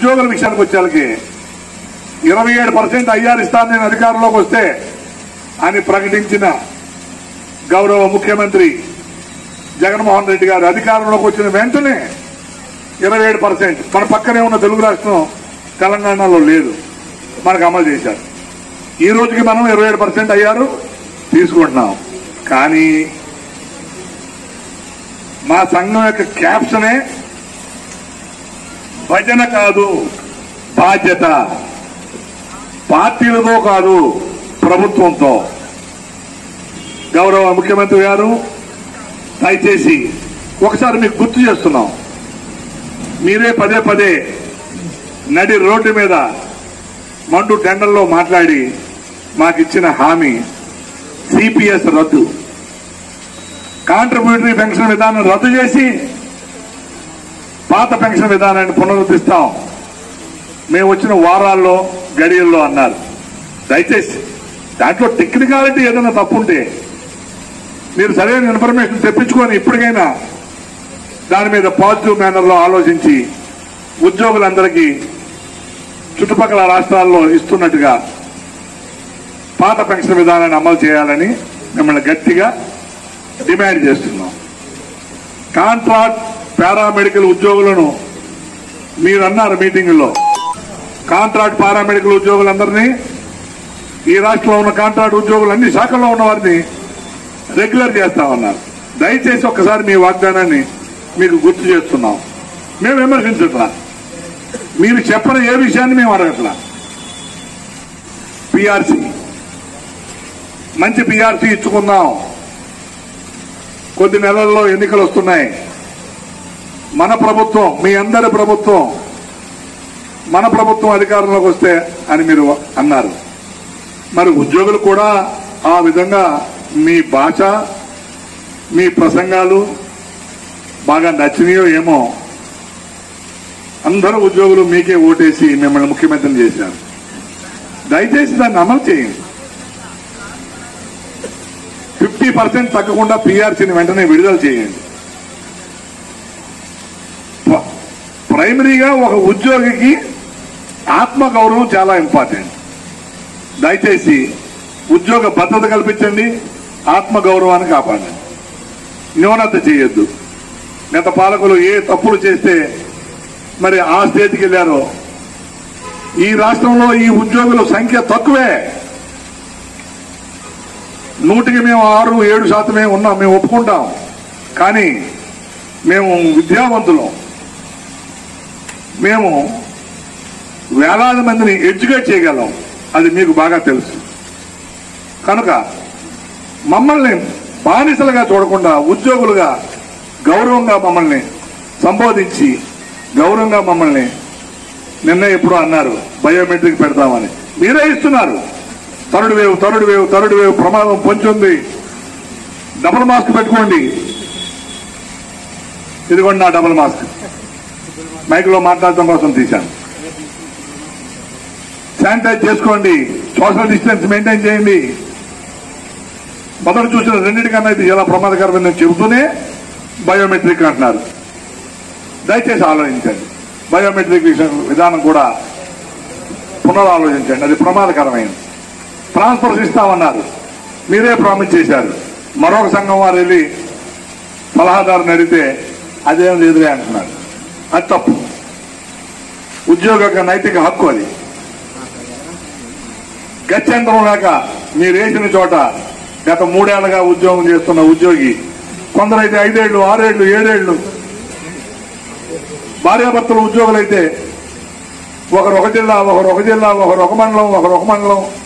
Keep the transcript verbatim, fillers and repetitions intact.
ఉద్యోగుల విషయానికి వచ్చేళ్ళకి ఇరవై ఏడు పర్సెంట్ ఐఆర్ ఇస్తాను నేను అధికారంలోకి వస్తే అని ప్రకటించిన గౌరవ ముఖ్యమంత్రి జగన్మోహన్ రెడ్డి గారు అధికారంలోకి వచ్చిన వెంటనే ఇరవై ఏడు పర్సెంట్ మన పక్కనే ఉన్న తెలుగు రాష్ట్రం తెలంగాణలో లేదు, మనకు అమలు చేశారు. ఈ రోజుకి మనం ఇరవై ఏడు పర్సెంట్ అయ్యారు తీసుకుంటున్నాం. కానీ మా సంఘం యొక్క క్యాప్షనే భజన కాదు బాధ్యత, పార్టీలతో కాదు ప్రభుత్వంతో. గౌరవ ముఖ్యమంత్రి గారు దయచేసి ఒకసారి మీకు గుర్తు చేస్తున్నాం, మీరే పదే పదే నడి రోడ్డు మీద మండు టెండర్లో మాట్లాడి మాకిచ్చిన హామీ సిపిఎస్ రద్దు, కాంట్రిబ్యూటరీ పెన్షన్ విధానం రద్దు చేసి పాత పెన్షన్ విధానాన్ని పునరుద్ధరిస్తాం మేము వచ్చిన వారాల్లో గడియల్లో అన్నారు. దయచేసి దాంట్లో టెక్నికాలిటీ ఏదైనా తప్పుంటే మీరు సరైన ఇన్ఫర్మేషన్ తెప్పించుకొని ఇప్పటికైనా దాని మీద పాజిటివ్ మేనర్లో ఆలోచించి ఉద్యోగులందరికీ చుట్టుపక్కల రాష్ట్రాల్లో ఇస్తున్నట్టుగా పాత పెన్షన్ విధానాన్ని అమలు చేయాలని మిమ్మల్ని గట్టిగా డిమాండ్ చేస్తున్నాం. కాంట్రాక్ట్ పారామెడికల్ ఉద్యోగులను మీరు అన్నారు మీటింగుల్లో, కాంట్రాక్ట్ పారామెడికల్ ఉద్యోగులందరినీ ఈ రాష్ట్రంలో ఉన్న కాంట్రాక్ట్ ఉద్యోగులు అన్ని శాఖల్లో ఉన్న వారిని రెగ్యులర్ చేస్తామన్నారు. దయచేసి ఒక్కసారి మీ వాగ్దానాన్ని మీకు గుర్తు చేస్తున్నాం. మేము విమర్శించట్లా, మీరు చెప్పని ఏ విషయాన్ని మేము అడగట్లా. పీఆర్సీ మంచి పీఆర్సీ ఇచ్చుకుందాం, కొద్ది నెలల్లో ఎన్నికలు వస్తున్నాయి. మన ప్రభుత్వం, మీ అందరి ప్రభుత్వం, మన ప్రభుత్వం అధికారంలోకి వస్తే అని మీరు అన్నారు. మరి ఉద్యోగులు కూడా ఆ విధంగా మీ భాష, మీ ప్రసంగాలు బాగా నచ్చినాయో ఏమో. అందరూ ఉద్యోగులు మీకే ఓటేసి మిమ్మల్ని ముఖ్యమంత్రిని చేశారు. దయచేసి దాన్ని అమలు చేయండి. ఫిఫ్టీ పర్సెంట్ తగ్గకుండా పీఆర్సీని వెంటనే విడుదల చేయండి. ప్రైమరీగా ఒక ఉద్యోగికి ఆత్మగౌరవం చాలా ఇంపార్టెంట్. దయచేసి ఉద్యోగ భద్రత కల్పించండి, ఆత్మగౌరవాన్ని కాపాడండి, న్యూనత చేయొద్దు. గత పాలకులు ఏ తప్పులు చేస్తే మరి ఆ స్టేజ్కి వెళ్లారో, ఈ రాష్ట్రంలో ఈ ఉద్యోగుల సంఖ్య తక్కువే. నూటికి మేము ఆరు ఏడు శాతమే ఉన్నాం, మేము ఒప్పుకుంటాం. కానీ మేము విద్యావంతులం, మేము వేలాది మందిని ఎడ్యుకేట్ చేయగలం, అది మీకు బాగా తెలుసు. కనుక మమ్మల్ని బానిసలుగా చూడకుండా ఉద్యోగులుగా గౌరవంగా మమ్మల్ని సంబోధించి గౌరవంగా మమ్మల్ని నిన్న ఎప్పుడో అన్నారు బయోమెట్రిక్ పెడతామని, మీరే ఇస్తున్నారు. Third wave third wave third wave ప్రమాదం పొంచుంది, డబుల్ మాస్క్ పెట్టుకోండి. ఇదిగోండి నా డబుల్ మాస్క్, మైక్లో మాట్లాడటం కోసం తీశాను. శానిటైజ్ చేసుకోండి, సోషల్ డిస్టెన్స్ మెయింటైన్ చేయండి. మొదటి చూసిన రెండింటికన్నా ఇది చాలా ప్రమాదకరమని చెబుతూనే బయోమెట్రిక్ అంటున్నారు. దయచేసి ఆలోచించండి, బయోమెట్రిక్ విధానం కూడా పునరాలోచించండి, అది ప్రమాదకరమైంది. ట్రాన్స్ఫర్స్ ఇస్తామన్నారు, మీరే ప్రామిస్ చేశారు. మరొక సంఘం వారు వెళ్ళి సలహాదారుని అడిగితే అదేం లేదులే అంటున్నారు. అది తప్పు. ఉద్యోగ యొక్క నైతిక హక్కు అది. గత్యంతరం లేక మీరు వేసిన చోట గత మూడేళ్లుగా ఉద్యోగం చేస్తున్న ఉద్యోగి, కొందరైతే ఐదేళ్లు ఆరేళ్లు ఏడేళ్లు, భార్యాభర్తలు ఉద్యోగులైతే ఒకరు ఒక జిల్లా ఒకరు ఒక జిల్లా ఒకరు ఒక మండలం ఒకరు ఒక మండలం